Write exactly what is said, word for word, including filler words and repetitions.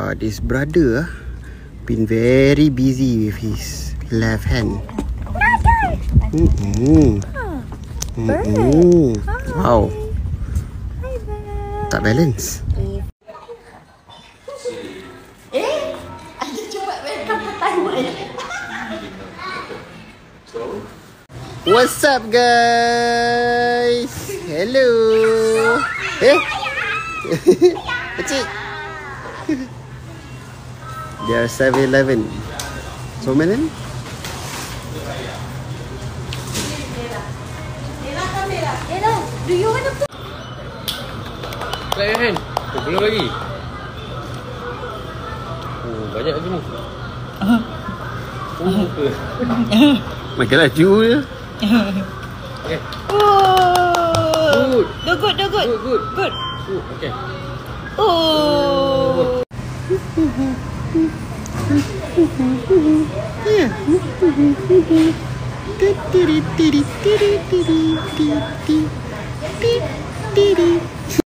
uh, this brother uh, been very busy with his left hand. Mm-hmm. Mm-hmm. Wow. Tak balance. Eh, Ayda Jebat welcome to Taiwan. What's up, guys? Hello. Eh? Kecil. They are seven eleven. So many? Ella, do you want to put? Clap your hand. Oh, belum lagi. Oh, banyak lagi ni. Oh, ke? Makin laju je. Okay. Oh, Good. do good, do good. Good, good. Good. Good, okay. Oh.